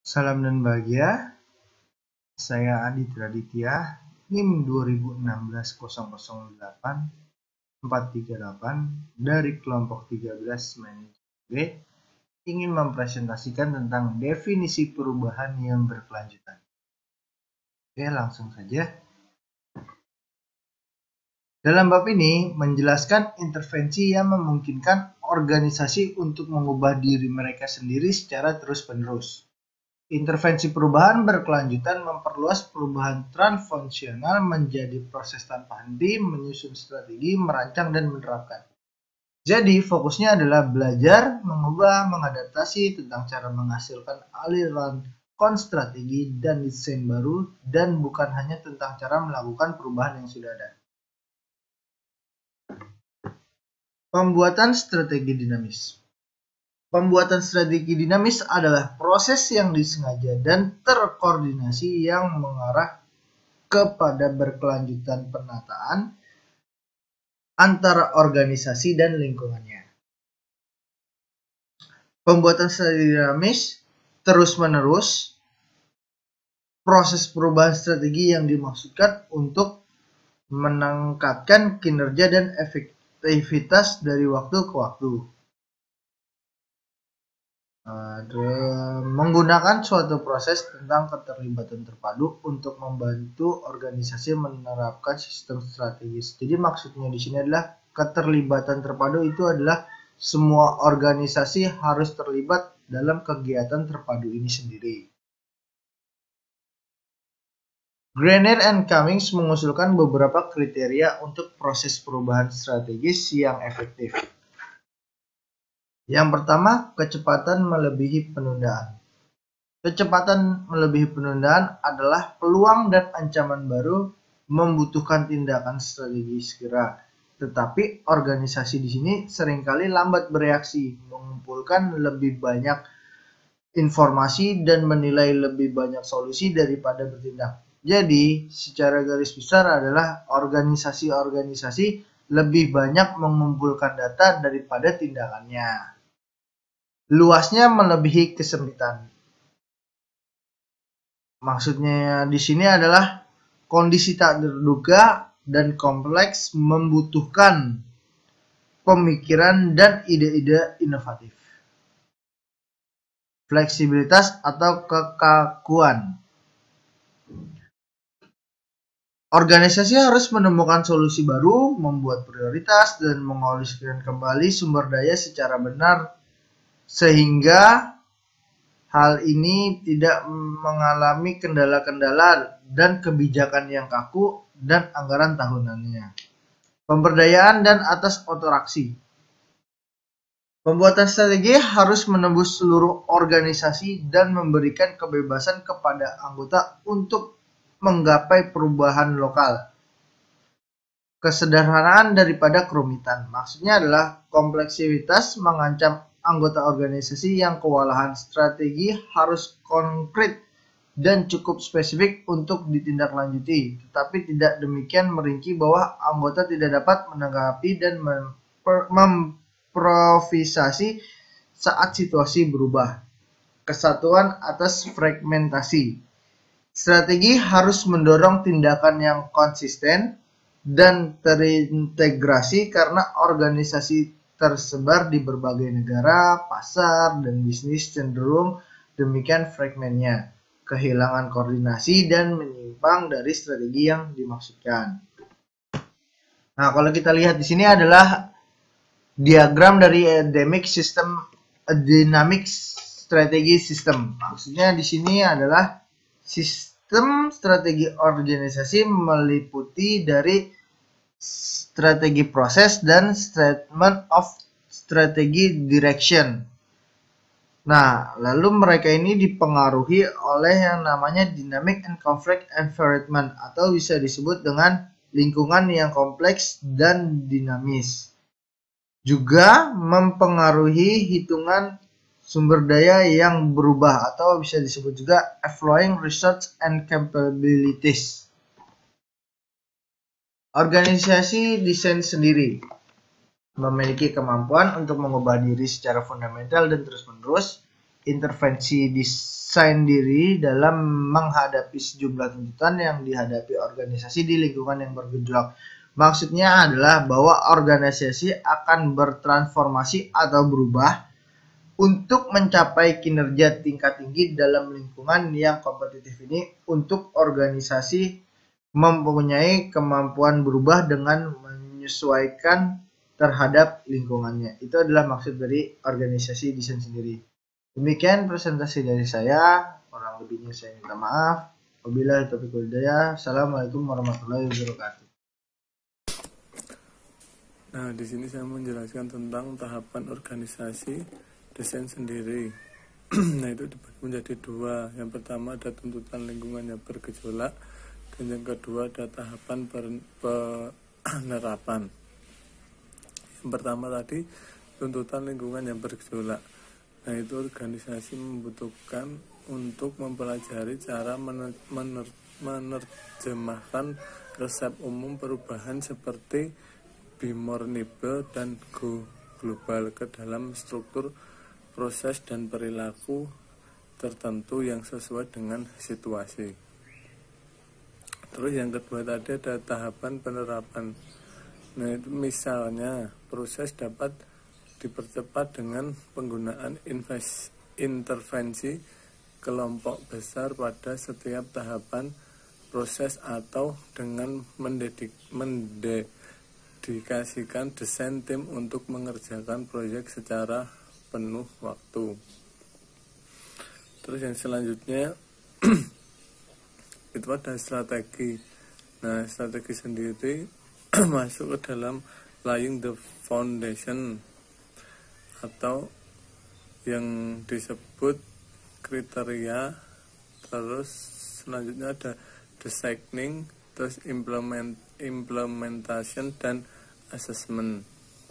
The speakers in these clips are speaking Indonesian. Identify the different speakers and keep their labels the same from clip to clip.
Speaker 1: Salam dan bahagia, saya Adi Raditya, NIM 2016-008-438 dari kelompok 13 Manajemen B, ingin mempresentasikan tentang definisi perubahan yang berkelanjutan. Oke, langsung saja. Dalam bab ini menjelaskan intervensi yang memungkinkan organisasi untuk mengubah diri mereka sendiri secara terus-menerus. Intervensi perubahan berkelanjutan memperluas perubahan transfungsional menjadi proses tanpa henti, menyusun strategi, merancang, dan menerapkan. Jadi, fokusnya adalah belajar, mengubah, mengadaptasi tentang cara menghasilkan aliran strategi dan desain baru, dan bukan hanya tentang cara melakukan perubahan yang sudah ada. Pembuatan strategi dinamis. Pembuatan strategi dinamis adalah proses yang disengaja dan terkoordinasi yang mengarah kepada berkelanjutan penataan antara organisasi dan lingkungannya. Pembuatan strategi dinamis terus-menerus proses perubahan strategi yang dimaksudkan untuk meningkatkan kinerja dan efektivitas dari waktu ke waktu. Menggunakan suatu proses tentang keterlibatan terpadu untuk membantu organisasi menerapkan sistem strategis. Jadi maksudnya di sini adalah keterlibatan terpadu itu adalah semua organisasi harus terlibat dalam kegiatan terpadu ini sendiri. Grenier and Cummings mengusulkan beberapa kriteria untuk proses perubahan strategis yang efektif. Yang pertama, kecepatan melebihi penundaan. Kecepatan melebihi penundaan adalah peluang dan ancaman baru membutuhkan tindakan strategi segera. Tetapi organisasi di sini seringkali lambat bereaksi, mengumpulkan lebih banyak informasi dan menilai lebih banyak solusi daripada bertindak. Jadi, secara garis besar adalah organisasi-organisasi lebih banyak mengumpulkan data daripada tindakannya. Luasnya melebihi kesempitan. Maksudnya di sini adalah kondisi tak terduga dan kompleks membutuhkan pemikiran dan ide-ide inovatif. Fleksibilitas atau kekakuan. Organisasi harus menemukan solusi baru, membuat prioritas, dan mengalokasikan kembali sumber daya secara benar sehingga hal ini tidak mengalami kendala-kendala dan kebijakan yang kaku dan anggaran tahunannya. Pemberdayaan dan atas interaksi. Pembuatan strategi harus menembus seluruh organisasi dan memberikan kebebasan kepada anggota untuk menggapai perubahan lokal. Kesederhanaan daripada kerumitan. Maksudnya adalah kompleksitas mengancam anggota organisasi yang kewalahan. Strategi harus konkret dan cukup spesifik untuk ditindaklanjuti, tetapi tidak demikian merinci bahwa anggota tidak dapat menanggapi dan memimprovisasi saat situasi berubah. Kesatuan atas fragmentasi. Strategi harus mendorong tindakan yang konsisten dan terintegrasi karena organisasi tersebar di berbagai negara, pasar, dan bisnis cenderung demikian fragmennya, kehilangan koordinasi dan menyimpang dari strategi yang dimaksudkan. Nah, kalau kita lihat di sini adalah diagram dari dynamic strategi system. Maksudnya di sini adalah sistem strategi organisasi meliputi dari strategi proses dan statement of strategi direction. Nah, lalu mereka ini dipengaruhi oleh yang namanya dynamic and conflict environment atau bisa disebut dengan lingkungan yang kompleks dan dinamis. Juga mempengaruhi hitungan sumber daya yang berubah atau bisa disebut juga flowing resource and capabilities. Organisasi desain sendiri memiliki kemampuan untuk mengubah diri secara fundamental dan terus-menerus. intervensi desain diri dalam menghadapi sejumlah tuntutan yang dihadapi organisasi di lingkungan yang bergejolak. Maksudnya adalah bahwa organisasi akan bertransformasi atau berubah untuk mencapai kinerja tingkat tinggi dalam lingkungan yang kompetitif ini. Untuk organisasi mempunyai kemampuan berubah dengan menyesuaikan terhadap lingkungannya. Itu adalah maksud dari organisasi desain sendiri. Demikian presentasi dari saya. Kurang lebihnya saya minta maaf. Wabillahi taufiq wal hidayah. Assalamualaikum warahmatullahi wabarakatuh.
Speaker 2: Nah, di sini saya menjelaskan tentang tahapan organisasi desain sendiri. Nah, itu dibagi menjadi dua. Yang pertama ada tuntutan lingkungan yang bergejolak, dan yang kedua ada tahapan penerapan. Yang pertama tadi tuntutan lingkungan yang bergejolak. Nah, itu organisasi membutuhkan untuk mempelajari cara menerjemahkan resep umum perubahan seperti be more nimble dan go global ke dalam struktur, proses dan perilaku tertentu yang sesuai dengan situasi. Terus yang kedua tadi ada tahapan penerapan. Nah, itu misalnya proses dapat dipercepat dengan penggunaan intervensi kelompok besar pada setiap tahapan proses atau dengan mendedikasikan desain tim untuk mengerjakan proyek secara penuh waktu. Terus yang selanjutnya itu ada strategi. Nah, strategi sendiri masuk ke dalam laying the foundation atau yang disebut kriteria. Terus selanjutnya ada designing, terus implementation dan assessment.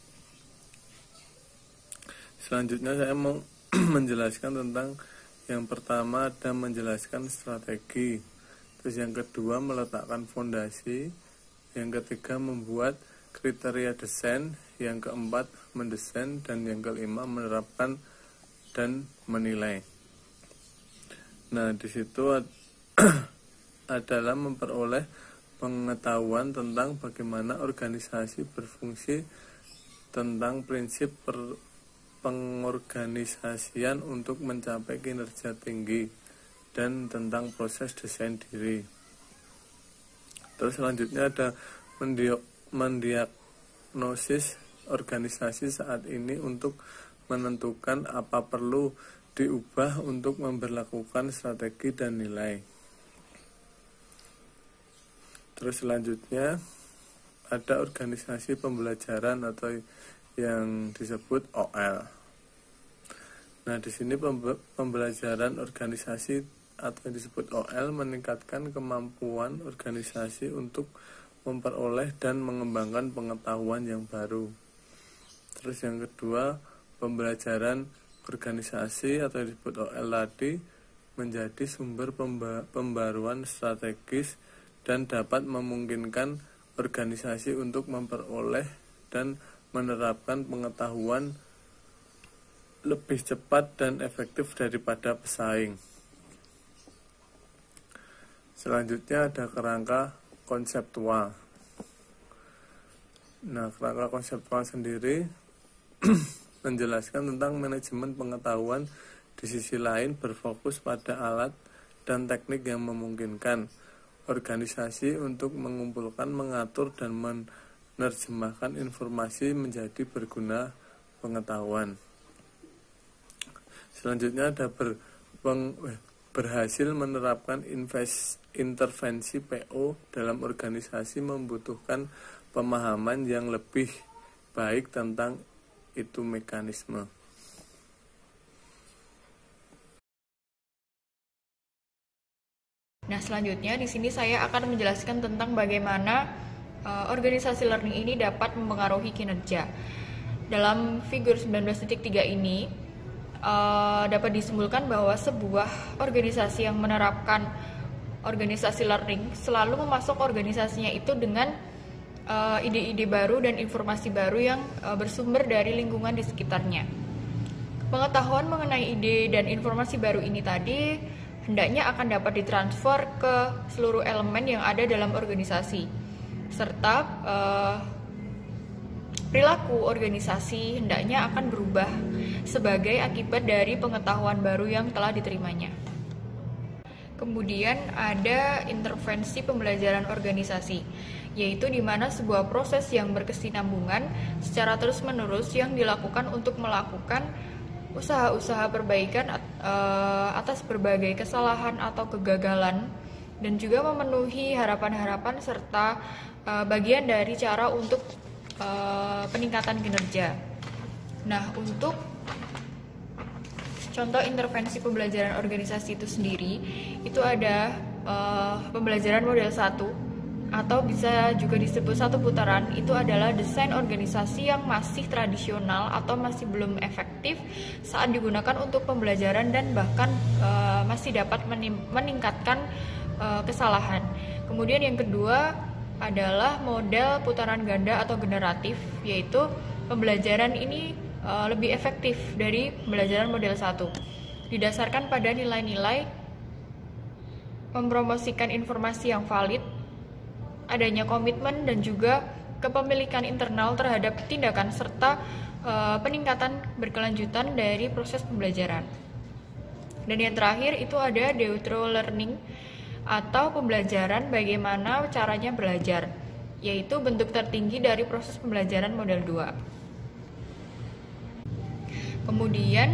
Speaker 2: Selanjutnya saya mau menjelaskan tentang yang pertama ada menjelaskan strategi, terus yang kedua meletakkan fondasi, yang ketiga membuat kriteria desain, yang keempat mendesain, dan yang kelima menerapkan dan menilai. Nah, di situ adalah memperoleh pengetahuan tentang bagaimana organisasi berfungsi, tentang prinsip pengorganisasian untuk mencapai kinerja tinggi, dan tentang proses desain diri. Terus selanjutnya ada mendiagnosis organisasi saat ini untuk menentukan apa perlu diubah untuk memberlakukan strategi dan nilai. Terus selanjutnya ada organisasi pembelajaran atau yang disebut OL. Nah, di sini pembelajaran organisasi atau yang disebut OL meningkatkan kemampuan organisasi untuk memperoleh dan mengembangkan pengetahuan yang baru. Terus yang kedua, pembelajaran organisasi atau yang disebut OL tadi menjadi sumber pembaruan strategis dan dapat memungkinkan organisasi untuk memperoleh dan menerapkan pengetahuan lebih cepat dan efektif daripada pesaing. Selanjutnya ada kerangka konseptual. Nah, kerangka konseptual sendiri menjelaskan tentang manajemen pengetahuan, di sisi lain berfokus pada alat dan teknik yang memungkinkan organisasi untuk mengumpulkan, mengatur, dan menerjemahkan informasi menjadi berguna pengetahuan. Selanjutnya ada berhasil menerapkan intervensi PO dalam organisasi membutuhkan pemahaman yang lebih baik tentang itu mekanisme.
Speaker 3: Nah, selanjutnya di sini saya akan menjelaskan tentang bagaimana organisasi learning ini dapat mempengaruhi kinerja. Dalam figur 19.3 ini dapat disimpulkan bahwa sebuah organisasi yang menerapkan organisasi learning selalu memasuk organisasinya itu dengan ide-ide baru dan informasi baru yang bersumber dari lingkungan di sekitarnya. Pengetahuan mengenai ide dan informasi baru ini tadi hendaknya akan dapat ditransfer ke seluruh elemen yang ada dalam organisasi, serta perilaku organisasi hendaknya akan berubah sebagai akibat dari pengetahuan baru yang telah diterimanya. Kemudian ada intervensi pembelajaran organisasi, yaitu di mana sebuah proses yang berkesinambungan secara terus-menerus yang dilakukan untuk melakukan usaha-usaha perbaikan atas berbagai kesalahan atau kegagalan, dan juga memenuhi harapan-harapan serta bagian dari cara untuk peningkatan kinerja. Nah, untuk contoh intervensi pembelajaran organisasi itu sendiri, itu ada pembelajaran model 1 atau bisa juga disebut satu putaran. Itu adalah desain organisasi yang masih tradisional atau masih belum efektif saat digunakan untuk pembelajaran dan bahkan masih dapat meningkatkan kesalahan. Kemudian yang kedua adalah model putaran ganda atau generatif, yaitu pembelajaran ini lebih efektif dari pembelajaran model 1, didasarkan pada nilai-nilai mempromosikan informasi yang valid, adanya komitmen dan juga kepemilikan internal terhadap tindakan serta peningkatan berkelanjutan dari proses pembelajaran. Dan yang terakhir itu ada neutral learning atau pembelajaran bagaimana caranya belajar, yaitu bentuk tertinggi dari proses pembelajaran model 2. Kemudian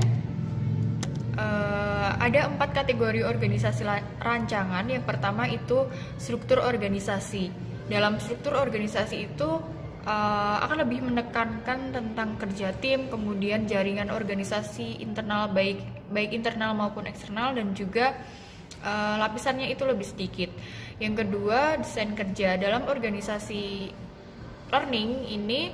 Speaker 3: ada 4 kategori organisasi rancangan. Yang pertama itu struktur organisasi. Dalam struktur organisasi itu akan lebih menekankan tentang kerja tim, kemudian jaringan organisasi internal baik internal maupun eksternal, dan juga lapisannya itu lebih sedikit. Yang kedua, desain kerja. Dalam organisasi learning ini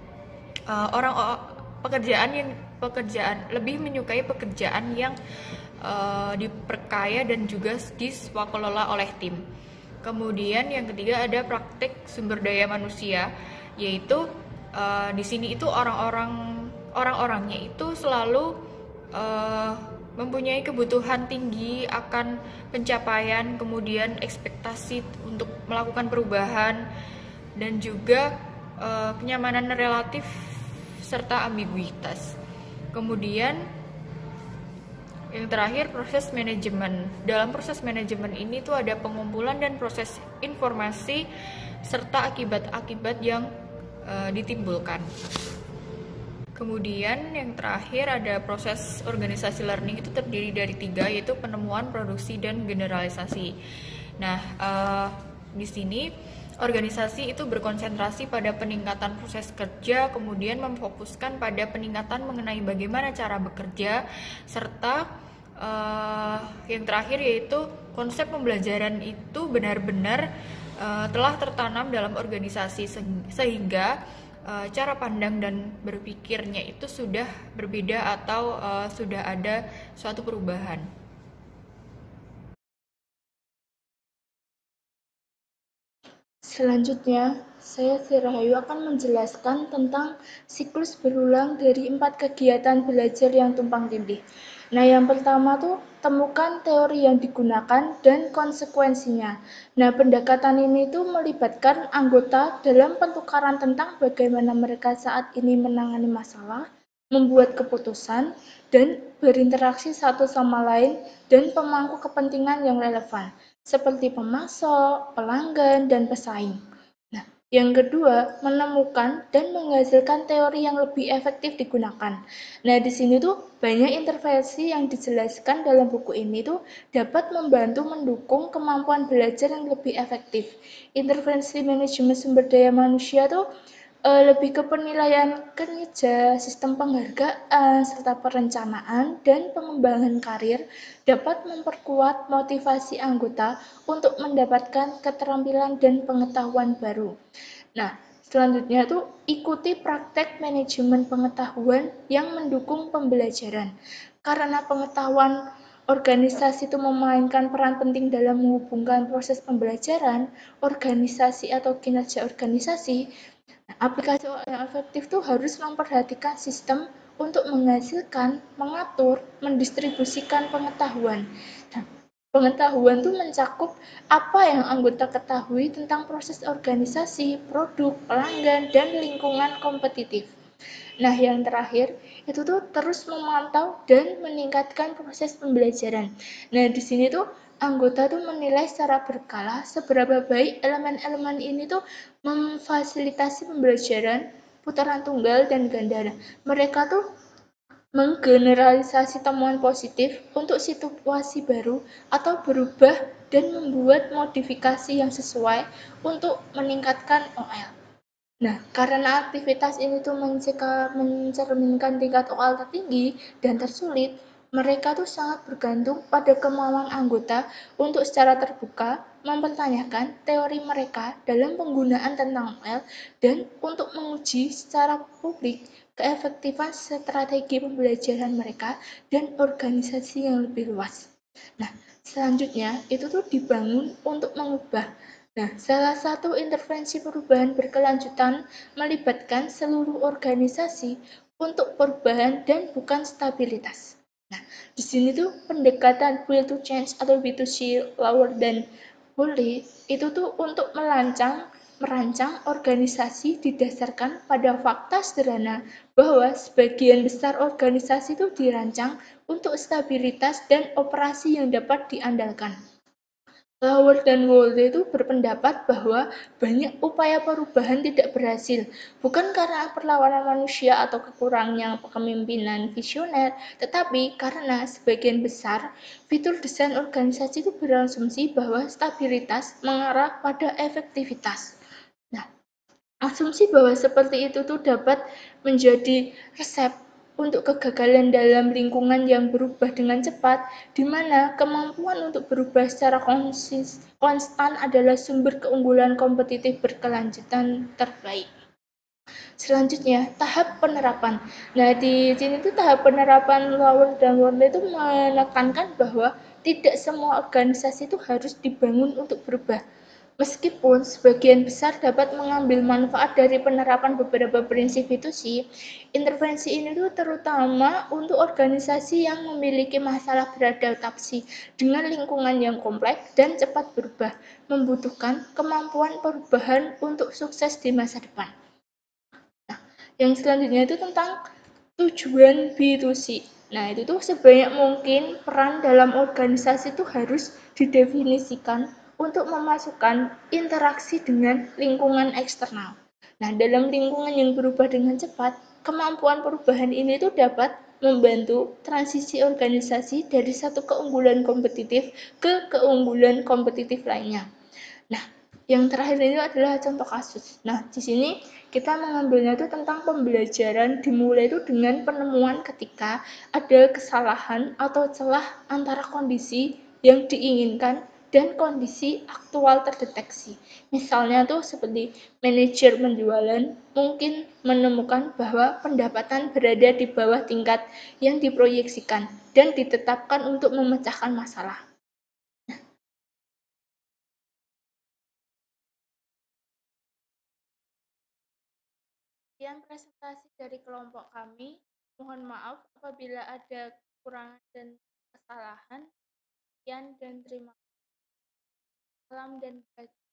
Speaker 3: pekerjaan lebih menyukai pekerjaan yang diperkaya dan juga diswakelola oleh tim. Kemudian yang ketiga ada praktik sumber daya manusia, yaitu di sini itu orang-orangnya itu selalu mempunyai kebutuhan tinggi akan pencapaian, kemudian ekspektasi untuk melakukan perubahan, dan juga kenyamanan relatif serta ambiguitas. Kemudian yang terakhir proses manajemen. Dalam proses manajemen ini tuh ada pengumpulan dan proses informasi serta akibat-akibat yang ditimbulkan. Kemudian yang terakhir ada proses organisasi learning, itu terdiri dari 3, yaitu penemuan, produksi, dan generalisasi. Nah, di sini organisasi itu berkonsentrasi pada peningkatan proses kerja, kemudian memfokuskan pada peningkatan mengenai bagaimana cara bekerja, serta yang terakhir yaitu konsep pembelajaran itu benar-benar telah tertanam dalam organisasi sehingga cara pandang dan berpikirnya itu sudah berbeda atau sudah ada suatu perubahan.
Speaker 4: Selanjutnya, saya Sri Rahayu akan menjelaskan tentang siklus berulang dari 4 kegiatan belajar yang tumpang tindih. Nah, yang pertama tuh temukan teori yang digunakan dan konsekuensinya. Nah, pendekatan ini tuh melibatkan anggota dalam pertukaran tentang bagaimana mereka saat ini menangani masalah, membuat keputusan, dan berinteraksi satu sama lain dan pemangku kepentingan yang relevan, seperti pemasok, pelanggan, dan pesaing. Nah, yang kedua, menemukan dan menghasilkan teori yang lebih efektif digunakan. Nah, di sini tuh banyak intervensi yang dijelaskan dalam buku ini tuh dapat membantu mendukung kemampuan belajar yang lebih efektif. Intervensi manajemen sumber daya manusia tuh lebih ke penilaian kinerja, sistem penghargaan, serta perencanaan dan pengembangan karir dapat memperkuat motivasi anggota untuk mendapatkan keterampilan dan pengetahuan baru. Nah, selanjutnya tuh ikuti praktek manajemen pengetahuan yang mendukung pembelajaran. Karena pengetahuan organisasi itu memainkan peran penting dalam menghubungkan proses pembelajaran, organisasi atau kinerja organisasi. Aplikasi yang efektif tuh harus memperhatikan sistem untuk menghasilkan, mengatur, mendistribusikan pengetahuan. Nah, pengetahuan itu mencakup apa yang anggota ketahui tentang proses organisasi, produk, pelanggan, dan lingkungan kompetitif. Nah, yang terakhir itu tuh terus memantau dan meningkatkan proses pembelajaran. Nah, di sini tuh anggota tuh menilai secara berkala seberapa baik elemen-elemen ini tuh memfasilitasi pembelajaran putaran tunggal dan ganda. Mereka tuh menggeneralisasi temuan positif untuk situasi baru atau berubah dan membuat modifikasi yang sesuai untuk meningkatkan OL. Nah, karena aktivitas ini tuh mencerminkan tingkat OL tertinggi dan tersulit, mereka tuh sangat bergantung pada kemauan anggota untuk secara terbuka mempertanyakan teori mereka dalam penggunaan tentang OL dan untuk menguji secara publik keefektifan strategi pembelajaran mereka dan organisasi yang lebih luas. Nah, selanjutnya itu tuh dibangun untuk mengubah. Nah, salah satu intervensi perubahan berkelanjutan melibatkan seluruh organisasi untuk perubahan dan bukan stabilitas. Nah, di sini tuh pendekatan will to change atau B2C lower dan Bully itu tuh untuk merancang organisasi didasarkan pada fakta sederhana bahwa sebagian besar organisasi itu dirancang untuk stabilitas dan operasi yang dapat diandalkan. Lauer dan Wolde itu berpendapat bahwa banyak upaya perubahan tidak berhasil, bukan karena perlawanan manusia atau kekurangnya kepemimpinan visioner, tetapi karena sebagian besar fitur desain organisasi itu berasumsi bahwa stabilitas mengarah pada efektivitas. Nah, asumsi bahwa seperti itu tuh dapat menjadi resep untuk kegagalan dalam lingkungan yang berubah dengan cepat, di mana kemampuan untuk berubah secara konstan adalah sumber keunggulan kompetitif berkelanjutan terbaik. Selanjutnya, tahap penerapan. Nah, di sini tuh tahap penerapan Lawler dan Warner itu menekankan bahwa tidak semua organisasi itu harus dibangun untuk berubah. Meskipun sebagian besar dapat mengambil manfaat dari penerapan beberapa prinsip itu sih, intervensi ini tuh terutama untuk organisasi yang memiliki masalah beradaptasi dengan lingkungan yang kompleks dan cepat berubah, membutuhkan kemampuan perubahan untuk sukses di masa depan. Nah, yang selanjutnya itu tentang tujuan B2C. Nah, itu tuh sebanyak mungkin peran dalam organisasi itu harus didefinisikan untuk memasukkan interaksi dengan lingkungan eksternal. Nah, dalam lingkungan yang berubah dengan cepat, kemampuan perubahan ini tuh dapat membantu transisi organisasi dari satu keunggulan kompetitif ke keunggulan kompetitif lainnya. Nah, yang terakhir ini adalah contoh kasus. Nah, di sini kita mengambilnya itu tentang pembelajaran dimulai itu dengan penemuan ketika ada kesalahan atau celah antara kondisi yang diinginkan dan kondisi aktual terdeteksi. Misalnya tuh seperti manajer penjualan mungkin menemukan bahwa pendapatan berada di bawah tingkat yang diproyeksikan dan ditetapkan untuk memecahkan masalah. Sekian presentasi dari kelompok kami. Mohon maaf apabila ada kekurangan dan kesalahan. Sekian dan terima kasih. Salam dan bahagia.